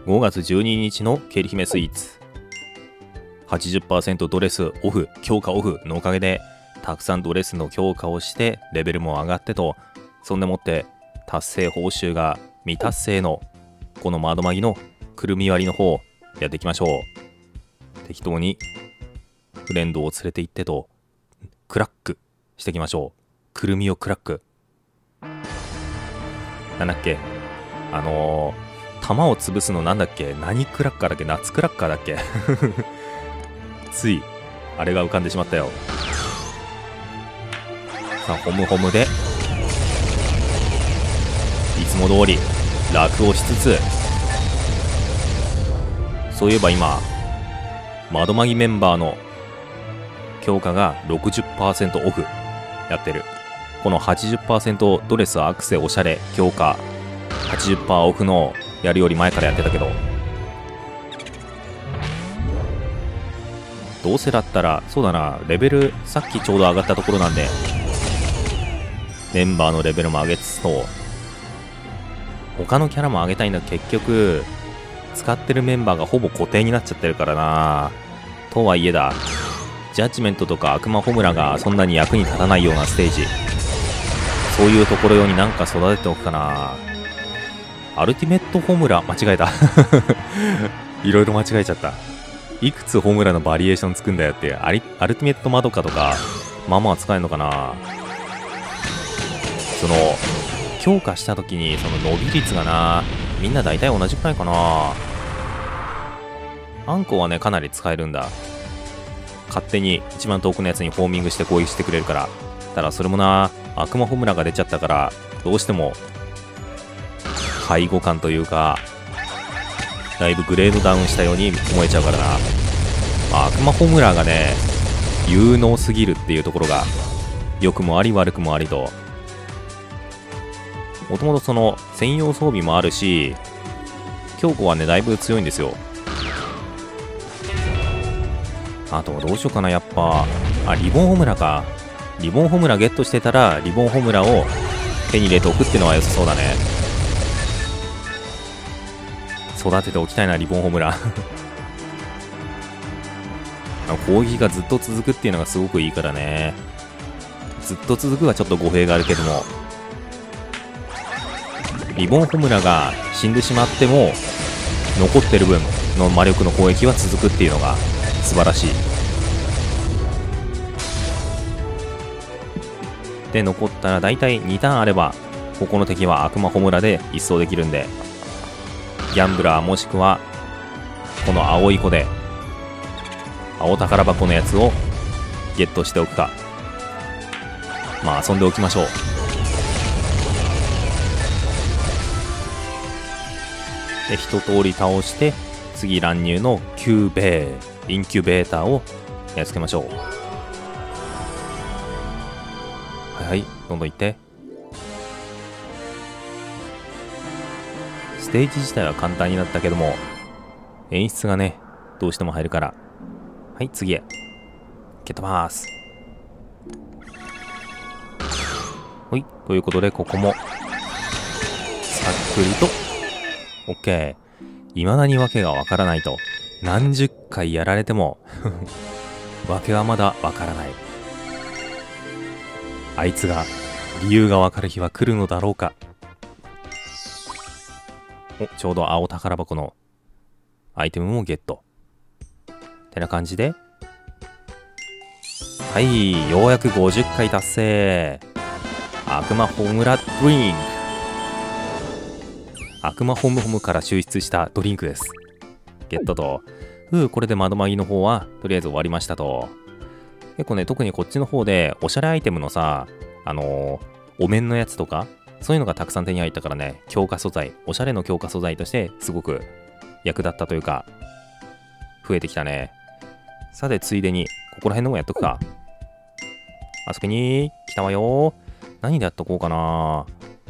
5月12日のケリ姫スイーツ 80% ドレスオフ、強化オフのおかげでたくさんドレスの強化をしてレベルも上がってと、そんでもって達成報酬が未達成のこの窓マギのくるみ割りの方やっていきましょう。適当にフレンドを連れて行ってとクラックしていきましょう。くるみをクラックなんだっけ、弾を潰すのなんだっけ、何クラッカーだっけ、夏クラッカーだっけついあれが浮かんでしまったよ。さあホムホムでいつも通り楽をしつつ、そういえば今窓マギメンバーの強化が 60% オフやってる。この 80% ドレスアクセおしゃれ強化 80% オフのやるより前からやってたけど、どうせだったらそうだな、レベルさっきちょうど上がったところなんでメンバーのレベルも上げつつと他のキャラも上げたいんだけど、結局使ってるメンバーがほぼ固定になっちゃってるからな。とはいえだ、ジャッジメントとか悪魔ホムラがそんなに役に立たないようなステージ、そういうところ用になんか育てておくかな。アルティメットホムラ間違えたいろいろ間違えちゃった。いくつホムラのバリエーションつくんだよって。アルティメットマドカとかまあまあ使えるのかな。その強化した時にその伸び率がな、みんな大体同じくらいかな。アンコはねかなり使えるんだ。勝手に一番遠くのやつにホーミングして攻撃してくれるから。ただそれもな、悪魔ホムラが出ちゃったからどうしても介護感というかだいぶグレードダウンしたように思えちゃうからな。まあ、悪魔ホムラがね有能すぎるっていうところが良くもあり悪くもありと、もともとその専用装備もあるし強固はねだいぶ強いんですよ。あとどうしようかな、やっぱリボンホムラか。リボンホムラゲットしてたらリボンホムラを手に入れておくってのは良さそうだね。育てておきたいなリボンホムラ攻撃がずっと続くっていうのがすごくいいからね。ずっと続くはちょっと語弊があるけども、リボンホムラが死んでしまっても残ってる分の魔力の攻撃は続くっていうのが素晴らしい。で残ったらだいたい2ターンあればここの敵は悪魔ホムラで一掃できるんで、ギャンブラーもしくはこの青い子で青宝箱のやつをゲットしておくか、まあ遊んでおきましょう。で一通り倒して次乱入のインキュベーターをやっつけましょう。はいはい、どんどんいって。ステージ自体は簡単になったけども演出がねどうしても入るから、はい次へ蹴っ飛ばす。ほい、ということでここもさっくりと OK。 未だに訳がわからないと、何十回やられても訳はまだわからない。あいつが理由がわかる日は来るのだろうか。お、ちょうど青宝箱のアイテムもゲットってな感じで、はい、ようやく50回達成。悪魔ホムラドリンク、悪魔ホムホムから抽出したドリンクです。ゲットと、これで窓マギの方はとりあえず終わりましたと。結構ね、特にこっちの方でおしゃれアイテムのさ、お面のやつとかそういうのがたくさん手に入ったからね、強化素材、おしゃれの強化素材としてすごく役立ったというか増えてきたね。さてついでにここら辺のもやっとくか。遊びに来たわよ。何でやっとこうかな。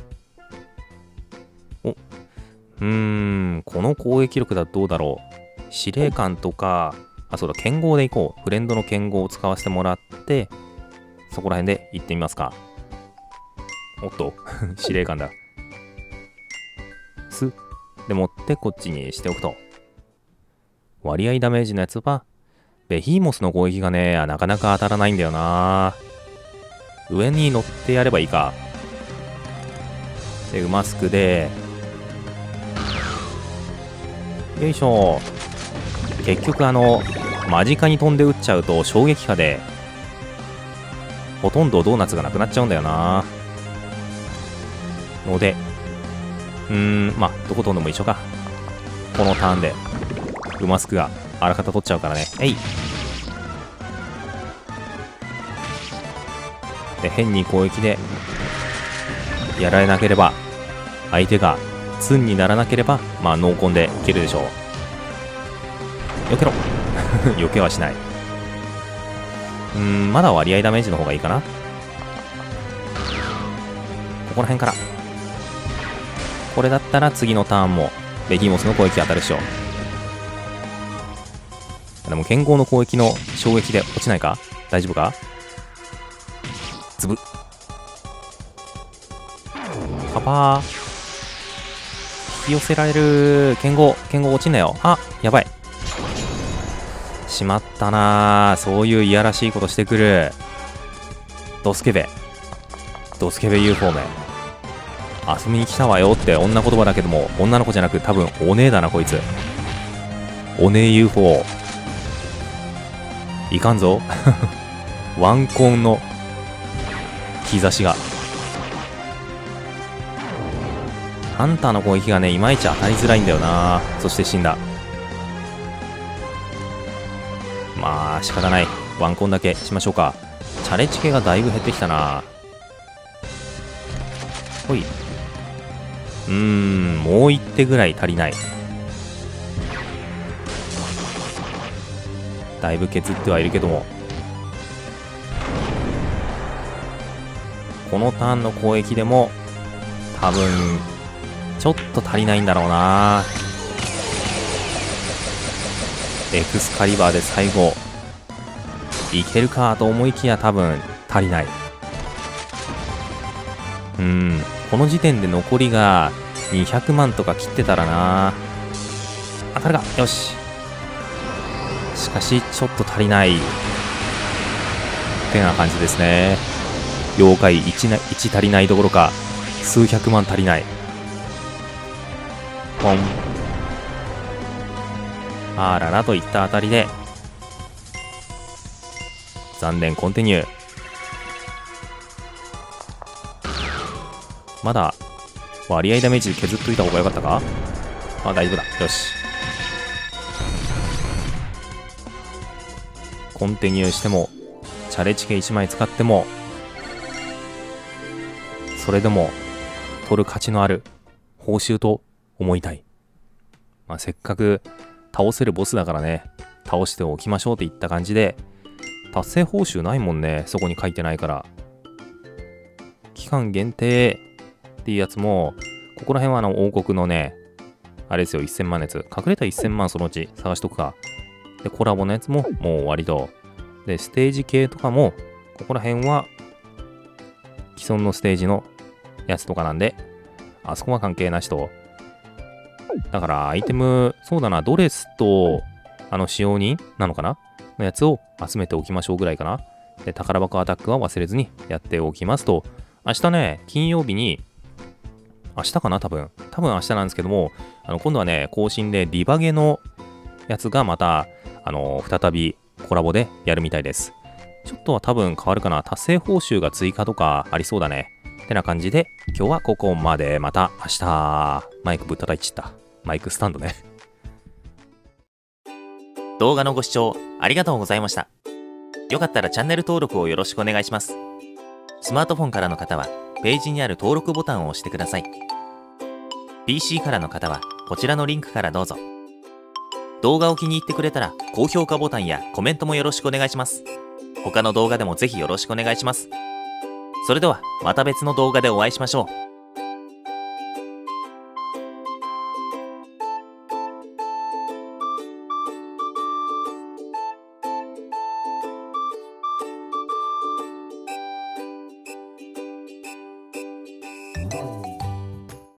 お、この攻撃力だとどうだろう。司令官とか、あ、そうだ、剣豪でいこう。フレンドの剣豪を使わせてもらってそこら辺で行ってみますか。おっと司令官だ。 でもってこっちにしておくと。割合ダメージのやつは、ベヒーモスの攻撃がね、なかなか当たらないんだよな。上に乗ってやればいいか。で、ウマスクで、よいしょ。結局間近に飛んで撃っちゃうと衝撃波で、ほとんどドーナツがなくなっちゃうんだよな。ので、まあ、どこ飛んでも一緒か。このターンで、ウマスクがあらかた取っちゃうからね。で、変に攻撃で、やられなければ、相手がツンにならなければ、まあ、ノーコンでいけるでしょう。避けろ避けはしない。まだ割合ダメージの方がいいかな。ここら辺から。これだったら次のターンもベヒーモスの攻撃当たるでしょ。でも剣豪の攻撃の衝撃で落ちないか。大丈夫か。ズブパパー引き寄せられる。剣豪落ちんなよ。あ、やばい。しまったな。そういういやらしいことしてくる。ドスケベ UFO め遊びに来たわよって女言葉だけども、女の子じゃなく多分お姉だなこいつ。お姉 UFO いかんぞワンコンの兆しが。ハンターの攻撃がねいまいち当たりづらいんだよな。そして死んだ。まあ仕方ない。ワンコンだけしましょうか。チャレチケがだいぶ減ってきたな。ほい。もう一手ぐらい足りない。だいぶ削ってはいるけども、このターンの攻撃でも多分ちょっと足りないんだろうな。エクスカリバーで最後いけるかと思いきや多分足りない。この時点で残りが200万とか切ってたらな。当たるか。よし。しかしちょっと足りないってな感じですね。妖怪 1足りないどころか数百万足りない。ポン。あららといったあたりで残念。コンティニュー。まだ割合ダメージ削っといた方が良かったか。あ、大丈夫だ。よし。コンティニューしてもチャレチケ1枚使ってもそれでも取る価値のある報酬と思いたい。まあ、せっかく倒せるボスだからね、倒しておきましょうって言った感じで、達成報酬ないもんね、そこに書いてないから。期間限定っていうやつも、ここら辺は王国のね、あれですよ、1000万のやつ。隠れた1000万そのうち探しとくか。で、コラボのやつももう終わりと。で、ステージ系とかも、ここら辺は既存のステージのやつとかなんで、あそこは関係なしと。だからアイテム、そうだな、ドレスと使用人なのかなのやつを集めておきましょうぐらいかな。で、宝箱アタックは忘れずにやっておきますと、明日ね、金曜日に、明日かな多分明日なんですけども、今度はね、更新でリバゲのやつがまた、再びコラボでやるみたいです。ちょっとは多分変わるかな。達成報酬が追加とかありそうだね。ってな感じで、今日はここまで。また明日。マイクぶったたいちった。マイクスタンドね。 動画のご視聴ありがとうございました。よかったらチャンネル登録をよろしくお願いします。スマートフォンからの方はページにある登録ボタンを押してください。PC からの方はこちらのリンクからどうぞ。動画を気に入ってくれたら高評価ボタンやコメントもよろしくお願いします。他の動画でもぜひよろしくお願いします。それではまた別の動画でお会いしましょう。